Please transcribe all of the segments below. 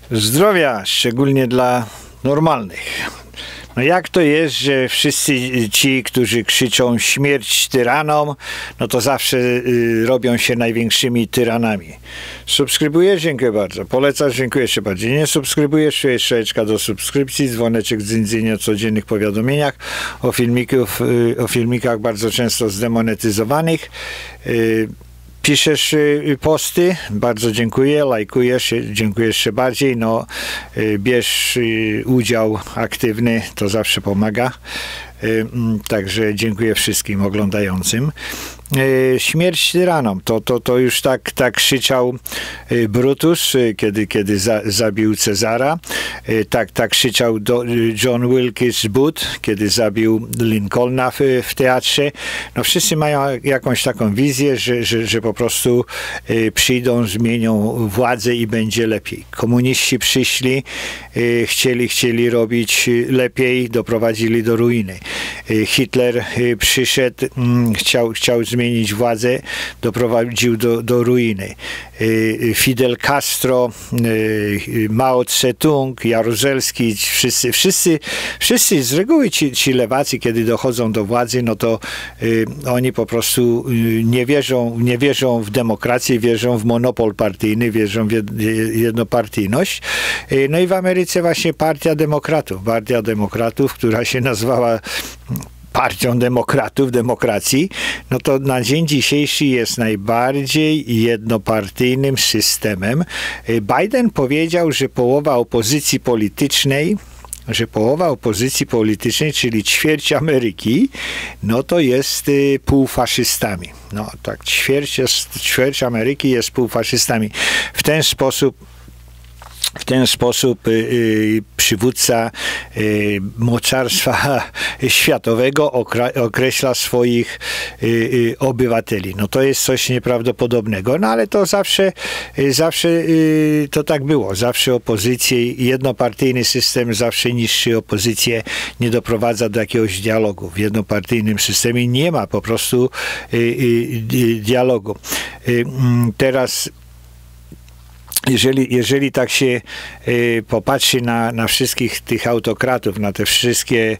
Zdrowia, szczególnie dla normalnych. No jak to jest, że wszyscy ci, którzy krzyczą śmierć tyranom, no to zawsze robią się największymi tyranami. Subskrybujesz? Dziękuję bardzo. Polecasz? Dziękuję jeszcze bardziej. Nie subskrybujesz? Jest strzałeczka do subskrypcji, dzwoneczek z dzyndzyniem o codziennych powiadomieniach, o filmikach bardzo często zdemonetyzowanych. Piszesz posty, bardzo dziękuję, lajkujesz, dziękuję jeszcze bardziej, no bierz udział aktywny, to zawsze pomaga, także dziękuję wszystkim oglądającym. Śmierć tyranom, to już tak krzyczał Brutus, kiedy zabił Cezara, tak krzyczał John Wilkes Booth, kiedy zabił Lincolna w teatrze. No wszyscy mają jakąś taką wizję, że po prostu przyjdą, zmienią władzę i będzie lepiej. Komuniści przyszli, chcieli robić lepiej, doprowadzili do ruiny. Hitler przyszedł, chciał zmienić władzę, doprowadził do ruiny. Fidel Castro, Mao Tse-tung, Jaruzelski, wszyscy z reguły ci lewacy, kiedy dochodzą do władzy, no to oni po prostu nie wierzą w demokrację, wierzą w monopol partyjny, wierzą w jednopartyjność. No i w Ameryce właśnie Partia Demokratów, która się nazwała Partią Demokratów, demokracji, no to na dzień dzisiejszy jest najbardziej jednopartyjnym systemem. Biden powiedział, że połowa opozycji politycznej, czyli ćwierć Ameryki, no to jest półfaszystami. No tak, ćwierć Ameryki jest półfaszystami. W ten sposób przywódca mocarstwa światowego określa swoich obywateli. No to jest coś nieprawdopodobnego, no ale to zawsze to tak było. Zawsze opozycję, jednopartyjny system zawsze niszczy opozycję, nie doprowadza do jakiegoś dialogu. W jednopartyjnym systemie nie ma po prostu dialogu. Teraz jeżeli tak się popatrzy na wszystkich tych autokratów, na te wszystkie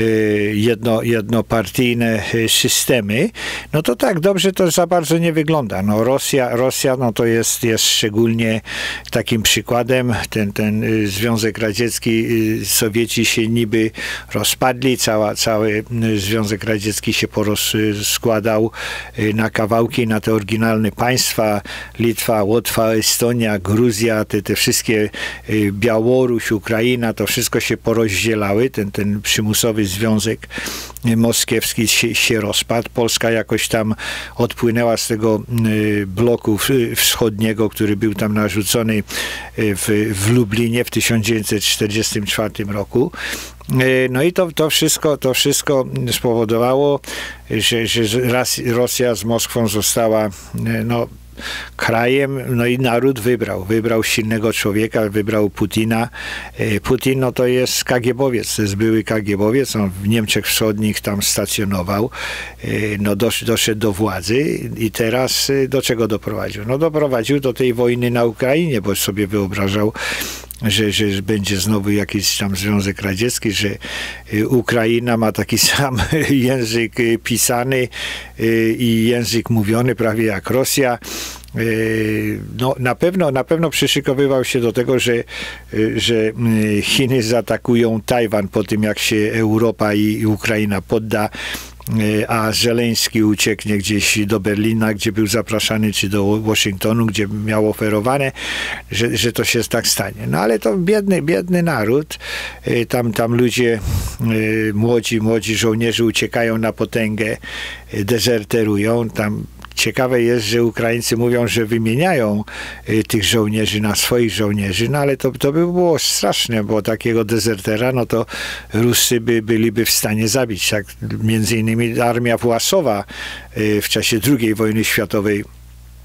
jednopartyjne systemy, no to tak dobrze to za bardzo nie wygląda. No Rosja no to jest szczególnie takim przykładem. Ten Związek Radziecki, Sowieci się niby rozpadli, cały Związek Radziecki się porozkładał na kawałki, na te oryginalne państwa, Litwa, Łotwa, Estonia, Gruzja, te wszystkie Białoruś, Ukraina, to wszystko się porozdzielały, ten przymusowy związek moskiewski się rozpadł. Polska jakoś tam odpłynęła z tego bloku wschodniego, który był tam narzucony w Lublinie w 1944 roku. No i to wszystko spowodowało, że Rosja z Moskwą została krajem, no i naród wybrał silnego człowieka, wybrał Putina. Putin, no to jest KGB-owiec, to jest były KGB-owiec, on w Niemczech Wschodnich tam stacjonował, no doszedł do władzy i teraz do czego doprowadził? No doprowadził do tej wojny na Ukrainie, bo sobie wyobrażał, że będzie znowu jakiś tam Związek Radziecki, że Ukraina ma taki sam język pisany i język mówiony prawie jak Rosja. No, na pewno przyszykowywał się do tego, że Chiny zaatakują Tajwan po tym, jak się Europa i Ukraina podda, a Żeleński ucieknie gdzieś do Berlina, gdzie był zapraszany, czy do Waszyngtonu, gdzie miał oferowane, że to się tak stanie. No ale to biedny naród, tam ludzie, młodzi żołnierze uciekają na potęgę, dezerterują, tam ciekawe jest, że Ukraińcy mówią, że wymieniają tych żołnierzy na swoich żołnierzy, no ale to by było straszne, bo takiego dezertera, no to Ruscy byliby w stanie zabić. Tak, między innymi armia Własowa w czasie II wojny światowej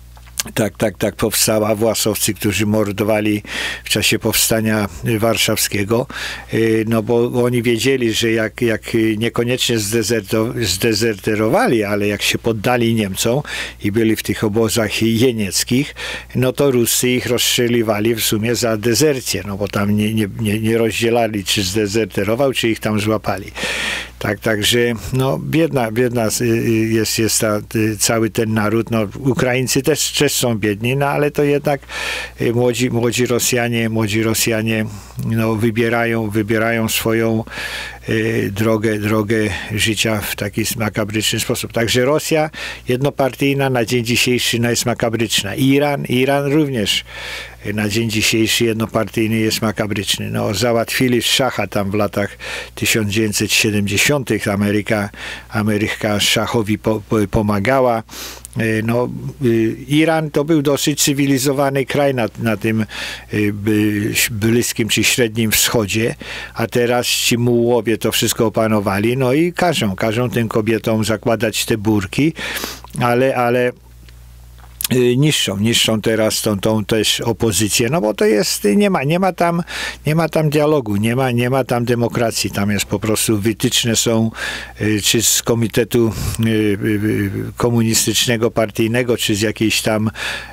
Tak, powstała. Własowcy, którzy mordowali w czasie powstania warszawskiego, no bo oni wiedzieli, że jak niekoniecznie zdezerterowali, ale jak się poddali Niemcom i byli w tych obozach jenieckich, no to Ruscy ich rozstrzeliwali w sumie za dezercję, no bo tam nie rozdzielali, czy zdezerterował, czy ich tam złapali. Także no, biedna jest cały ten naród. No, Ukraińcy też są biedni, no ale to jednak młodzi Rosjanie no, wybierają swoją drogę życia w taki makabryczny sposób. Także Rosja jednopartyjna na dzień dzisiejszy no, jest makabryczna. Iran również na dzień dzisiejszy jednopartyjny jest makabryczny. No, załatwili szacha tam w latach 1970. Ameryka szachowi pomagała. No, Iran to był dosyć cywilizowany kraj na tym Bliskim czy Średnim Wschodzie, a teraz ci mułowie to wszystko opanowali, no i każą tym kobietom zakładać te burki, ale niszczą teraz tą też opozycję, no bo to jest, nie ma tam dialogu, nie ma tam demokracji, tam jest po prostu wytyczne są, czy z Komitetu Komunistycznego Partyjnego, czy z jakiejś tam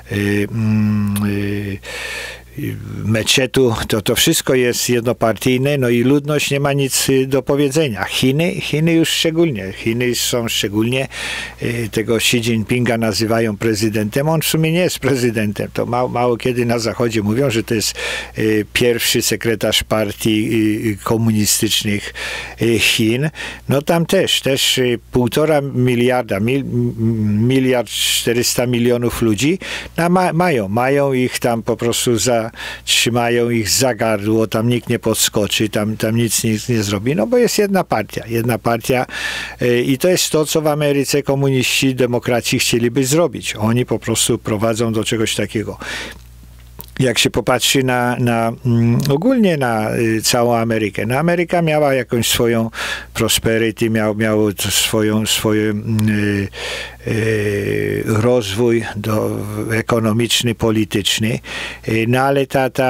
meczetu, to wszystko jest jednopartyjne, no i ludność nie ma nic do powiedzenia. Chiny już szczególnie. Chiny są szczególnie, tego Xi Jinpinga nazywają prezydentem. On w sumie nie jest prezydentem. To mało kiedy na Zachodzie mówią, że to jest pierwszy sekretarz partii komunistycznych Chin. No tam też 1,5 miliarda, 1,4 mld ludzi mają ich tam po prostu trzymają ich za gardło, tam nikt nie podskoczy, tam nic nie zrobi, no bo jest jedna partia i to jest to, co w Ameryce komuniści, demokraci chcieliby zrobić. Oni po prostu prowadzą do czegoś takiego. Jak się popatrzy ogólnie na całą Amerykę. No Ameryka miała jakąś swoją prosperity, miało swoje rozwój ekonomiczny, polityczny, no ale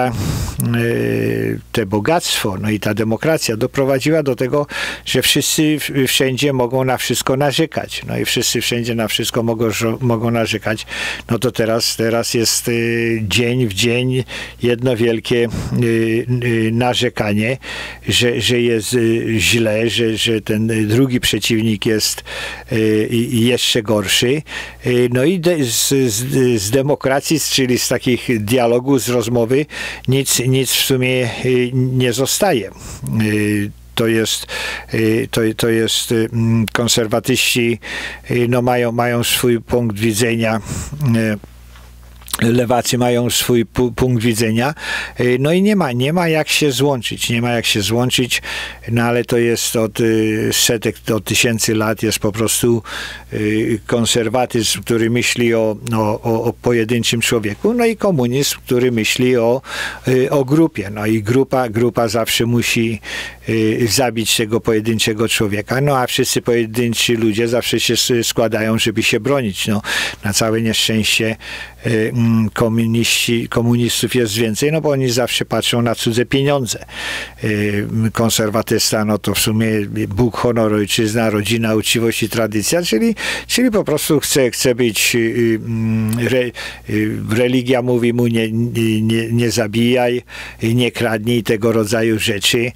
te bogactwo, no i ta demokracja doprowadziła do tego, że wszyscy wszędzie mogą na wszystko narzekać. No i wszyscy wszędzie na wszystko mogą narzekać. No to teraz jest dzień w dzień jedno wielkie narzekanie, że jest źle, że ten drugi przeciwnik jest jeszcze gorszy. No i z demokracji, czyli z takich dialogów, z rozmowy, nic w sumie nie zostaje. To jest konserwatyści no mają swój punkt widzenia, lewacy mają swój punkt widzenia, no i nie ma jak się złączyć, no ale to jest od setek, od tysięcy lat jest po prostu konserwatyzm, który myśli o pojedynczym człowieku, no i komunizm, który myśli o grupie, no i grupa zawsze musi zabić tego pojedynczego człowieka, no a wszyscy pojedynczy ludzie zawsze się składają, żeby się bronić, no na całe nieszczęście komunistów jest więcej, no bo oni zawsze patrzą na cudze pieniądze. Konserwatysta, no to w sumie Bóg, honor, ojczyzna, rodzina, uczciwość i tradycja, czyli po prostu chce być, religia mówi mu nie zabijaj, nie kradnij, tego rodzaju rzeczy.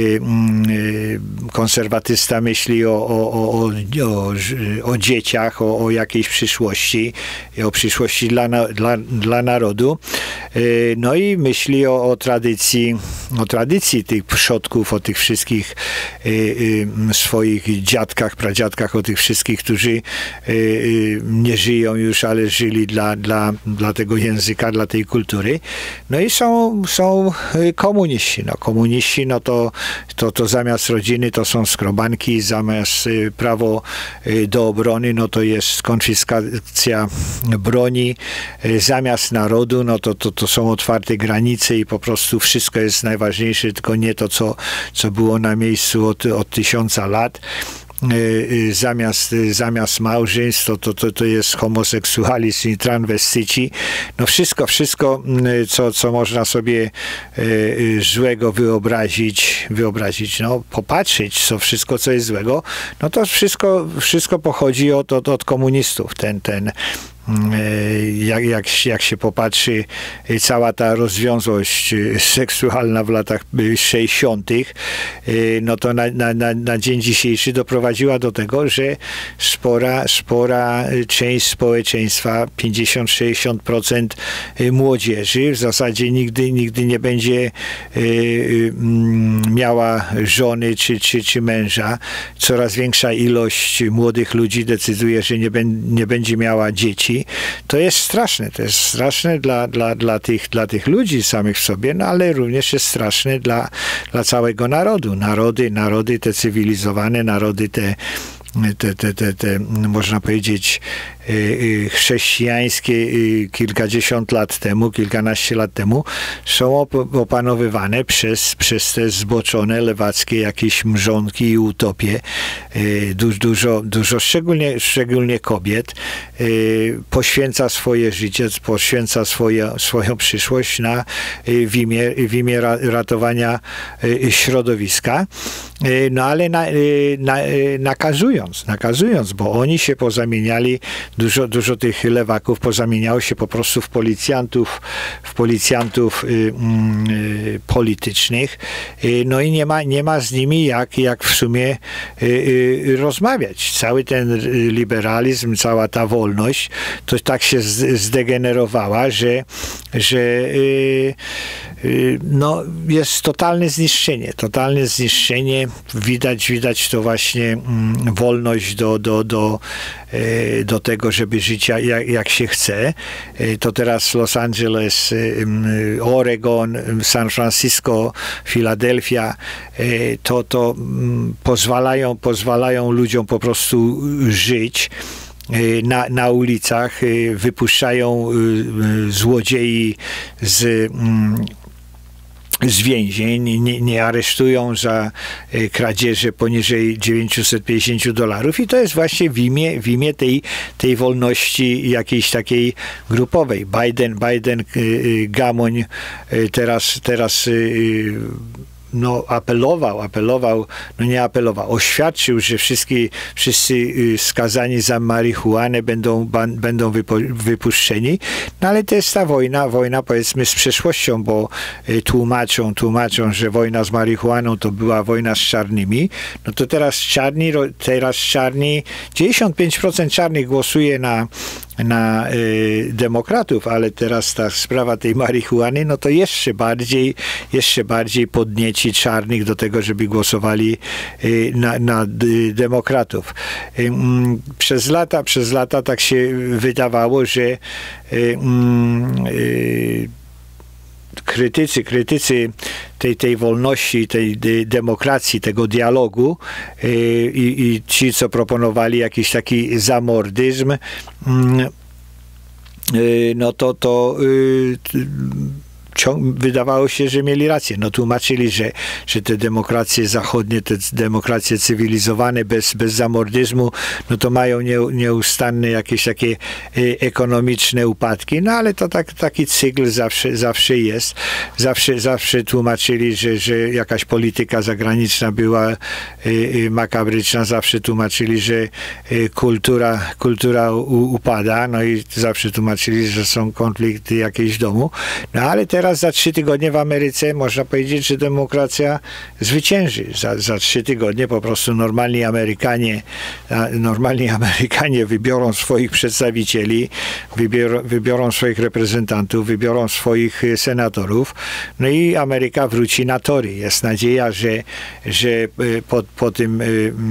Konserwatysta myśli o dzieciach, o jakiejś przyszłości, o przyszłości dla narodu. No i myśli o tradycji tych przodków, o tych wszystkich swoich dziadkach, pradziadkach, o tych wszystkich, którzy nie żyją już, ale żyli dla tego języka, dla tej kultury. No i są komuniści. No, komuniści, no to zamiast rodziny to są skrobanki, zamiast prawo do obrony, no to jest konfiskacja broni, zamiast narodu, no to są otwarte granice i po prostu wszystko jest najważniejsze, tylko nie to, co było na miejscu od 1000 lat. zamiast małżeństw to jest homoseksualizm i transwestyci. No wszystko, co można sobie złego wyobrazić, no popatrzeć, wszystko, co jest złego, no to wszystko pochodzi od komunistów. Jak się popatrzy, cała ta rozwiązłość seksualna w latach 60., no to na dzień dzisiejszy doprowadziła do tego, że spora część społeczeństwa, 50-60% młodzieży w zasadzie nigdy nie będzie miała żony czy męża. Coraz większa ilość młodych ludzi decyduje, że nie będzie miała dzieci. To jest straszne dla tych ludzi samych w sobie, no ale również jest straszne dla całego narodu. Narody te cywilizowane, narody te można powiedzieć chrześcijańskie kilkanaście lat temu są opanowywane przez te zboczone, lewackie jakieś mrzonki i utopie. Dużo szczególnie kobiet poświęca swoje życie, poświęca swoją przyszłość w imię ratowania środowiska, no ale nakazując, bo oni się pozamieniali, dużo tych lewaków pozamieniało się po prostu w policjantów politycznych, no i nie ma z nimi jak w sumie rozmawiać. Cały ten liberalizm, cała ta wolność, to tak się zdegenerowała, że no, jest totalne zniszczenie. Widać to właśnie wolność do tego, żeby żyć jak się chce. To teraz Los Angeles, Oregon, San Francisco, Filadelfia, to pozwalają ludziom po prostu żyć na ulicach, wypuszczają złodziei z więzień, nie aresztują za kradzieże poniżej $950 i to jest właśnie w imię tej wolności jakiejś takiej grupowej. Biden gamoń teraz no oświadczył, że wszyscy skazani za marihuanę będą wypuszczeni, no ale to jest ta wojna powiedzmy z przeszłością, bo tłumaczą, że wojna z marihuaną to była wojna z czarnymi, no to teraz czarni, 95% czarnych głosuje na demokratów, ale teraz ta sprawa tej marihuany, no to jeszcze bardziej podnieci czarnych do tego, żeby głosowali na demokratów. Przez lata tak się wydawało, że krytycy tej wolności, tej demokracji, tego dialogu i ci, co proponowali jakiś taki zamordyzm, no to wydawało się, że mieli rację. No tłumaczyli, że te demokracje zachodnie, te demokracje cywilizowane bez zamordyzmu, no to mają nieustanne jakieś takie ekonomiczne upadki, no ale to taki cykl zawsze jest. Zawsze tłumaczyli, że jakaś polityka zagraniczna była makabryczna, zawsze tłumaczyli, że kultura upada, no i zawsze tłumaczyli, że są konflikty jakieś w domu, no ale teraz za 3 tygodnie w Ameryce można powiedzieć, że demokracja zwycięży. Za 3 tygodnie po prostu normalni Amerykanie wybiorą swoich przedstawicieli, wybiorą swoich reprezentantów, wybiorą swoich senatorów, no i Ameryka wróci na tory. Jest nadzieja, że po tym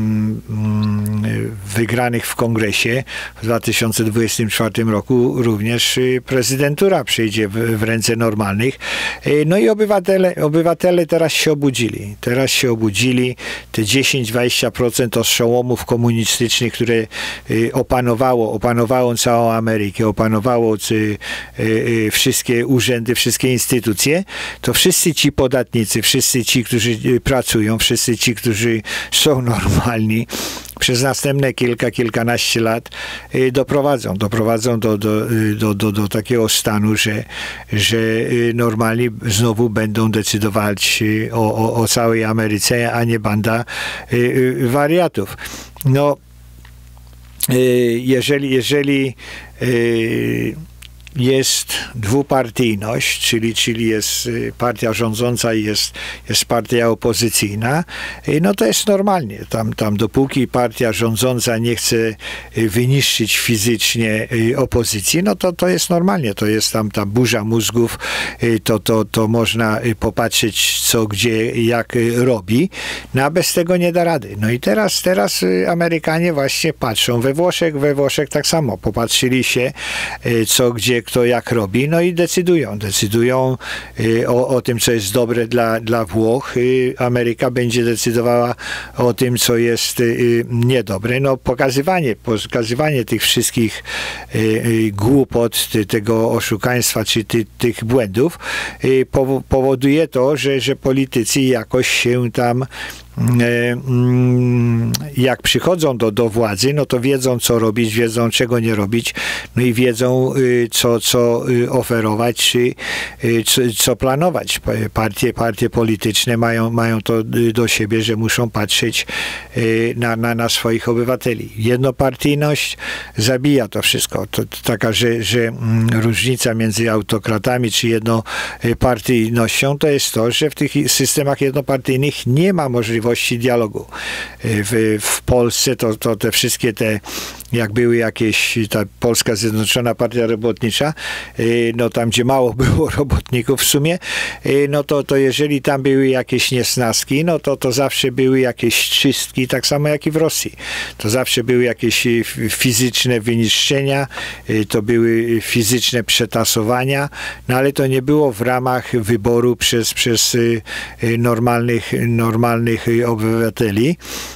wygranych w Kongresie w 2024 roku również prezydentura przejdzie w ręce normalnych. No i obywatele teraz się obudzili. Te 10-20% oszołomów komunistycznych, które opanowało całą Amerykę, opanowało wszystkie urzędy, wszystkie instytucje, to wszyscy ci podatnicy, wszyscy ci, którzy pracują, wszyscy ci, którzy są normalni, przez następne kilkanaście lat doprowadzą do takiego stanu, że normalnie znowu będą decydować o całej Ameryce, a nie banda wariatów. No, jeżeli jest dwupartyjność, czyli jest partia rządząca i jest partia opozycyjna, no to jest normalnie. Tam dopóki partia rządząca nie chce wyniszczyć fizycznie opozycji, no to jest normalnie. To jest tam ta burza mózgów, to można popatrzeć co, gdzie, jak robi, no a bez tego nie da rady. No i teraz Amerykanie właśnie patrzą we Włoszech tak samo. Popatrzyli się co, gdzie, kto jak robi, no i decydują o tym, co jest dobre dla Włoch. Ameryka będzie decydowała o tym, co jest niedobre. No pokazywanie tych wszystkich głupot, tego oszukaństwa, czy tych błędów powoduje to, że politycy jakoś się tam jak przychodzą do władzy, no to wiedzą, co robić, wiedzą, czego nie robić, no i wiedzą, co oferować, czy co planować. Partie polityczne mają to do siebie, że muszą patrzeć na swoich obywateli. Jednopartyjność zabija to wszystko. To taka, że różnica między autokratami czy jednopartyjnością to jest to, że w tych systemach jednopartyjnych nie ma możliwości dialogu. W Polsce to te wszystkie jak były jakieś, ta Polska Zjednoczona Partia Robotnicza, no tam, gdzie mało było robotników w sumie, no to jeżeli tam były jakieś niesnaski, no to zawsze były jakieś czystki, tak samo jak i w Rosji. To zawsze były jakieś fizyczne wyniszczenia, to były fizyczne przetasowania, no ale to nie było w ramach wyboru przez normalnych obywateli.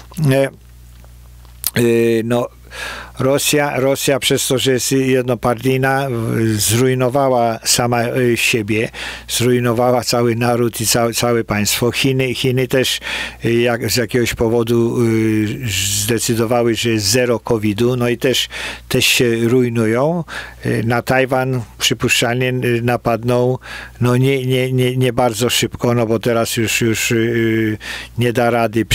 No, Rosja przez to, że jest jednopartyjna, zrujnowała sama siebie, zrujnowała cały naród i całe państwo. Chiny też z jakiegoś powodu zdecydowały, że jest zero COVID-u, no i też się rujnują. Na Tajwan przypuszczalnie napadną, no nie bardzo szybko, no bo teraz już nie da rady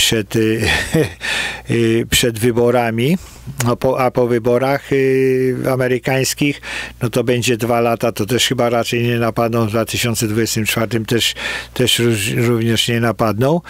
przed wyborami. A po wyborach amerykańskich, no to będzie 2 lata, to też chyba raczej nie napadną, w 2024 też również nie napadną.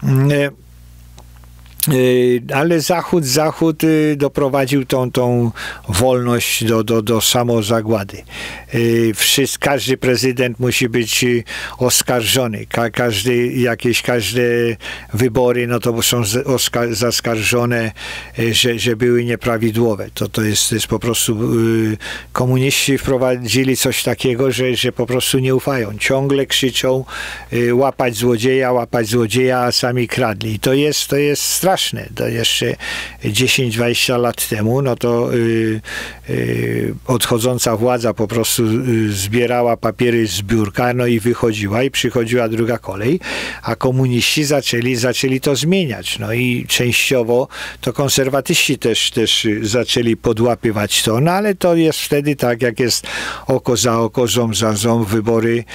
Ale Zachód doprowadził tą wolność do samozagłady. Każdy prezydent musi być oskarżony. Każde wybory, no to są zaskarżone, że były nieprawidłowe. To jest po prostu komuniści wprowadzili coś takiego, że po prostu nie ufają. Ciągle krzyczą łapać złodzieja, a sami kradli. I to jest straszne. To jeszcze 10-20 lat temu, no to odchodząca władza po prostu zbierała papiery z biurka, no i wychodziła i przychodziła druga kolej, a komuniści zaczęli to zmieniać. No i częściowo to konserwatyści też zaczęli podłapywać to, no ale to jest wtedy tak, jak jest oko za oko, ząb za ząb, wybory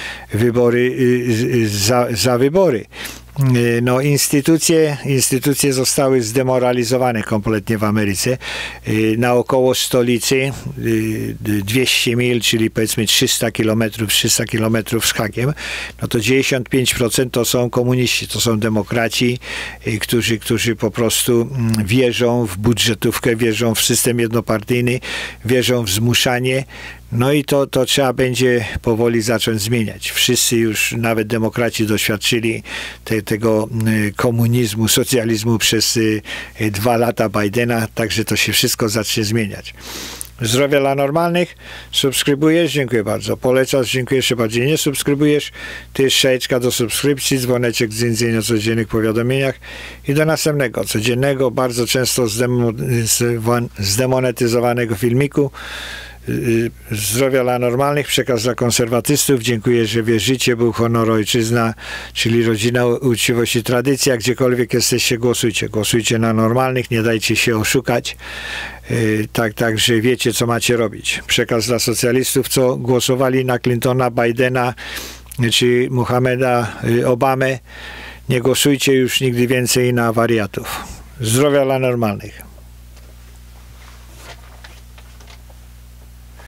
za wybory. No, instytucje zostały zdemoralizowane kompletnie w Ameryce. Naokoło stolicy 200 mil, czyli powiedzmy 300 kilometrów z hakiem, no to 95% to są komuniści, to są demokraci, którzy po prostu wierzą w budżetówkę, wierzą w system jednopartyjny, wierzą w zmuszanie. No i to trzeba będzie powoli zacząć zmieniać. Wszyscy już, nawet demokraci, doświadczyli tego komunizmu, socjalizmu przez 2 lata Bidena, także to się wszystko zacznie zmieniać. Zdrowia dla normalnych. Subskrybujesz? Dziękuję bardzo. Polecasz? Dziękuję jeszcze bardziej. Nie subskrybujesz? To jest szajeczka do subskrypcji, dzwoneczek z więcej o codziennych powiadomieniach i do następnego, codziennego, bardzo często zdemonetyzowanego filmiku Zdrowia dla normalnych, przekaz dla konserwatystów. Dziękuję, że wierzycie. Był honor, ojczyzna, czyli rodzina, uczciwość i tradycja. Gdziekolwiek jesteście, głosujcie. Głosujcie na normalnych, nie dajcie się oszukać. Także wiecie, co macie robić. Przekaz dla socjalistów, co głosowali na Clintona, Bidena czy Mohameda Obamę. Nie głosujcie już nigdy więcej na wariatów. Zdrowia dla normalnych.